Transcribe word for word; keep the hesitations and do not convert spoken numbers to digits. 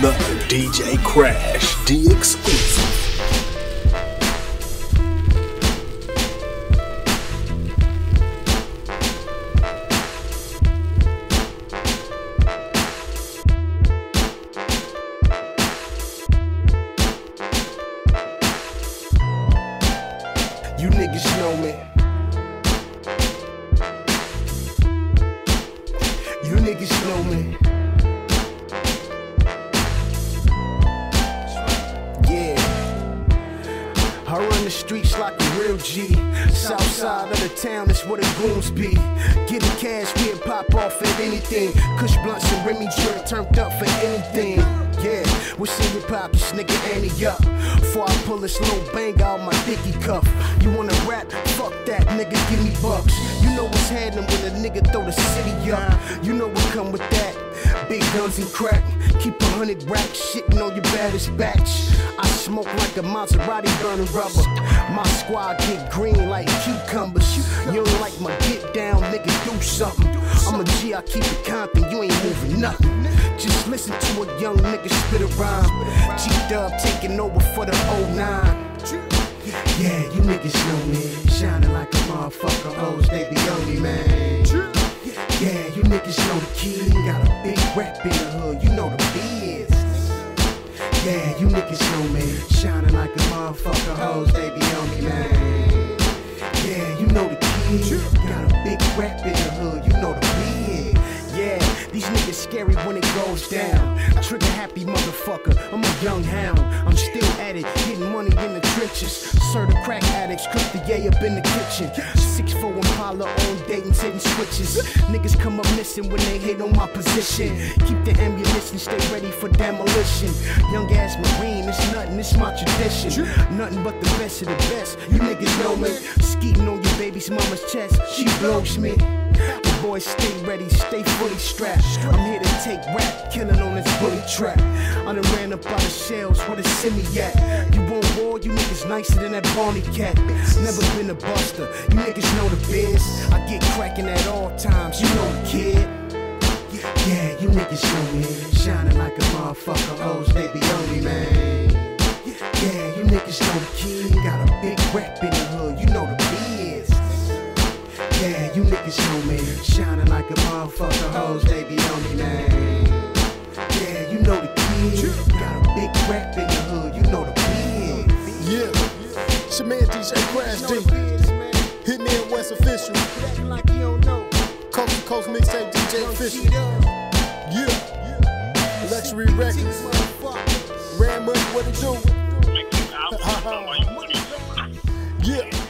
another D J Crash D exclusive. You niggas know me. You niggas know me. Yeah. I run the streets like a real G. South side of the town, that's where the goons be. Getting cash, we'll pop off at anything. Kush blunts and Remy drink turned up for anything. Yeah, what's in your pockets, nigga, ante up. Before I pull this little bang out my dicky cuff. You wanna rap? Fuck that, nigga, give me bucks. You know what's happening when a nigga throw the city up. You know what come with that. Big guns and crack. Keep a hundred racks, shitting on your baddest batch. I smoke like a Maserati burning rubber. My squad get green like cucumbers. You don't like my get down, nigga, do something. I'm a G, I keep it compton, you ain't moving nothing. Just listen to a young nigga spit a rhyme. G-Dub taking over for the oh nine. Yeah, you niggas know me. Shining like a motherfucker, hoes, they be on me, man. Yeah, you niggas know the kid. Got a big rap in the hood, you know the biz. Yeah, you niggas know me. Shining like a motherfucker, hoes, they be on me, man. Yeah, you know the kid. Got a big rap in the hood, you know the biz. Yeah, these niggas scary when it goes down. Trigger happy motherfucker, I'm a young hound. I'm still at it, getting money in the trenches. Serve the crack addicts, cook the yay up in the kitchen. six four Impala on Dayton's hitting switches. Niggas come up missing when they hate on my position. Keep the ammunition, stay ready for demolition. Young ass Marine, it's nothing, it's my tradition. Nothing but the best of the best, you niggas know me. Skeeting on your baby's mama's chest, she blows me. The boys stay ready, stay fully strapped. I'm here to take rap, killing on this bully trap. I done ran up out of shells, where the semi at? You want war, you niggas nicer than that Barney cat. Never been a buster, you niggas know the biz. I get cracking at all times, you know the kid. Yeah, you niggas know me. Shining like a motherfucker, hoes, they be on me, man. Yeah, you niggas know the kid. Got a big rap in the hood, you know the biz. Yeah, you niggas know me. Shining like a motherfucker, hoes, they be on me, man. Yeah, you know the kid. Got a big rap in the hood, you know the biz. Yeah, it's your man D J Crash D. Hit me at West Official. Coast to Coast Mixtape D J Official. Yeah, Luxury Records. Ran Money, what it do? Yeah.